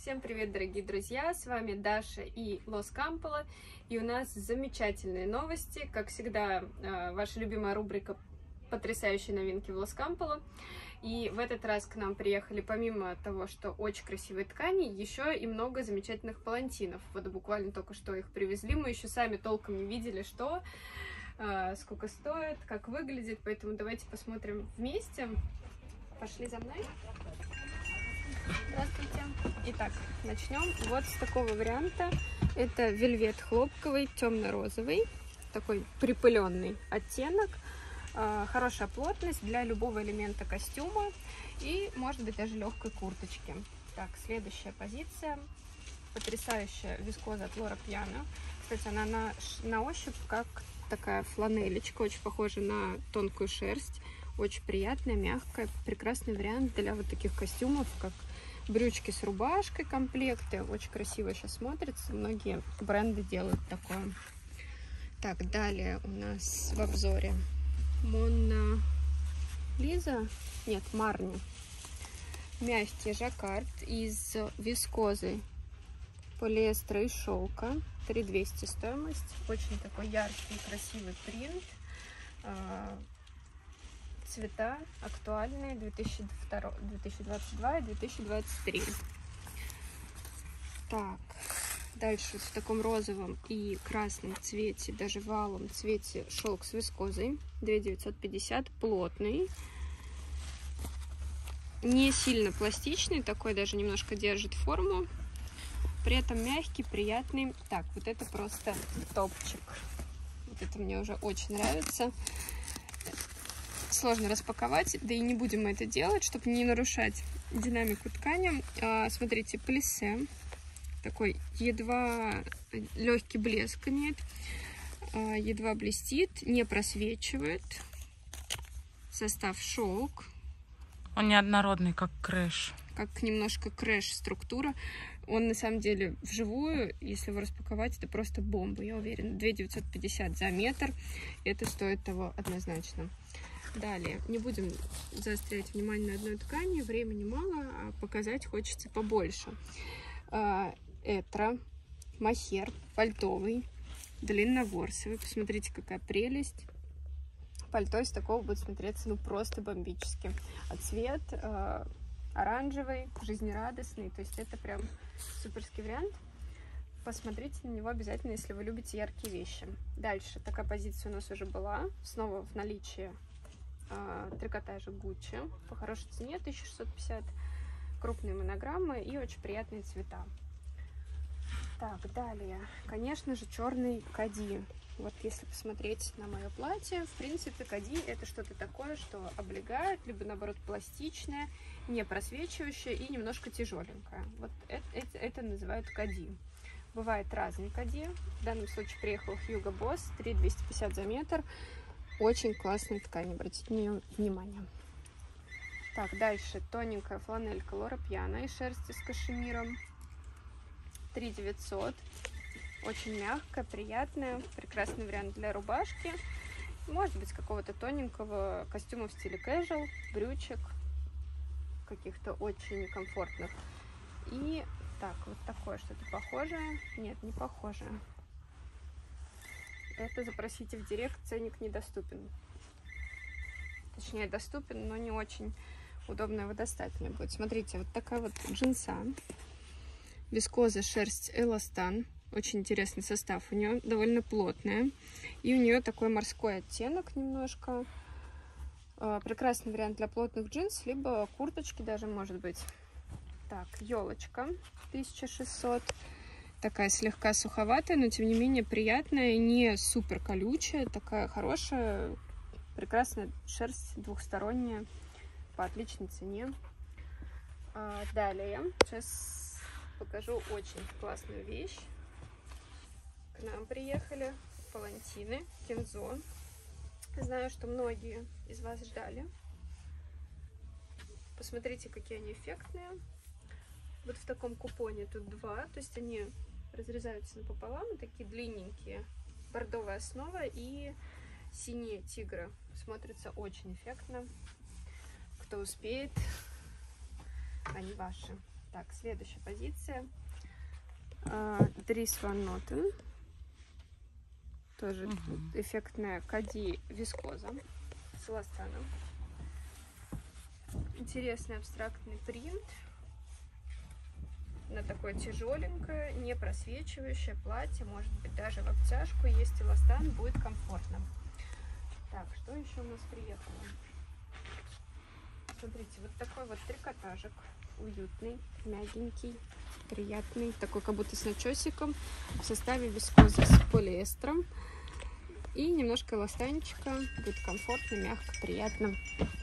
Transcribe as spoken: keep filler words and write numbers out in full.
Всем привет, дорогие друзья! С вами Даша и Лос Камполо. И у нас замечательные новости. Как всегда, ваша любимая рубрика «Потрясающие новинки в Лос Камполо». И в этот раз к нам приехали, помимо того, что очень красивые ткани, еще и много замечательных палантинов. Вот буквально только что их привезли. Мы еще сами толком не видели, что, сколько стоит, как выглядит. Поэтому давайте посмотрим вместе. Пошли за мной. Здравствуйте. Итак, начнем вот с такого варианта. Это вельвет хлопковый, темно-розовый, такой припыленный оттенок. Хорошая плотность для любого элемента костюма и, может быть, даже легкой курточки. Так, следующая позиция. Потрясающая вискоза от Лора Пьяно. Кстати, она на, на ощупь как такая фланелечка, очень похожа на тонкую шерсть. Очень приятная, мягкая, прекрасный вариант для вот таких костюмов, как брючки с рубашкой, комплекты. Очень красиво сейчас смотрится. Многие бренды делают такое. Так, далее у нас в обзоре Мона Лиза, нет, Марни. Мягкий жаккард из вискозы, полиэстера и шелка. три тысячи двести стоимость. Очень такой яркий, красивый принт. Цвета актуальные две тысячи двадцать два и две тысячи двадцать три. Так, дальше в таком розовом и красном цвете, даже в алом цвете, шелк с вискозой. две тысячи девятьсот пятьдесят, плотный. Не сильно пластичный, такой даже немножко держит форму. При этом мягкий, приятный. Так, вот это просто топчик. Вот это мне уже очень нравится. Сложно распаковать, да и не будем мы это делать, чтобы не нарушать динамику ткани. А, смотрите, плиссе, такой едва легкий блеск имеет, а, едва блестит, не просвечивает. Состав шелк. Он неоднородный, как крэш. Как немножко крэш структура. Он на самом деле вживую, если его распаковать, это просто бомба, я уверена. две тысячи девятьсот пятьдесят за метр. Это стоит того однозначно. Далее, не будем заострять внимание на одной ткани, времени мало, а показать хочется побольше. Этра, мохер, пальтовый, длинноворсовый. Посмотрите, какая прелесть. Пальто из такого будет смотреться ну просто бомбически. А цвет э, оранжевый, жизнерадостный, то есть это прям суперский вариант. Посмотрите на него обязательно, если вы любите яркие вещи. Дальше, такая позиция у нас уже была, снова в наличии. Трикотажа Гуччи по хорошей цене, тысяча шестьсот пятьдесят, крупные монограммы и очень приятные цвета. Так, далее, конечно же, черный кади. Вот если посмотреть на мое платье, в принципе, кади это что-то такое, что облегает, либо наоборот пластичное, не просвечивающее и немножко тяжеленькое. Вот это, это, это называют кади. Бывает разные кади. В данном случае приехал Hugo Boss, три тысячи двести пятьдесят за метр. Очень классная ткань, обратите на нее внимание. Так, дальше тоненькая фланелька Лора Пьяно из шерсти с кашемиром. три тысячи девятьсот. Очень мягкая, приятная. Прекрасный вариант для рубашки. Может быть, какого-то тоненького костюма в стиле casual, брючек. Каких-то очень комфортных. И так, вот такое что-то похожее. Нет, не похожее. Это запросите в директ, ценник недоступен. Точнее, доступен, но не очень удобно его достать мне будет. Смотрите, вот такая вот джинса. Вискоза, шерсть, эластан. Очень интересный состав. У нее довольно плотная. И у нее такой морской оттенок немножко. Прекрасный вариант для плотных джинс, либо курточки даже может быть. Так, елочка, тысяча шестьсот. Такая слегка суховатая, но тем не менее приятная, не супер колючая, такая хорошая, прекрасная шерсть двухсторонняя по отличной цене. А далее сейчас покажу очень классную вещь. К нам приехали палантины Кензо. Знаю, что многие из вас ждали. Посмотрите, какие они эффектные. Вот в таком купоне тут два, то есть они разрезаются напополам, такие длинненькие, бордовая основа и синие тигры. Смотрится очень эффектно. Кто успеет, они ваши. Так, следующая позиция. Dries Van Noten. Тоже Угу. эффектная кади вискоза с эластаном. Интересный абстрактный принт. На такое тяжеленькое, не просвечивающее платье, может быть даже в обтяжку, есть эластан, будет комфортно. Так, что еще у нас приехало? Смотрите, вот такой вот трикотажик, уютный, мягенький, приятный, такой как будто с начесиком, в составе вискозы с полиэстером и немножко эластанчика, будет комфортно, мягко, приятно.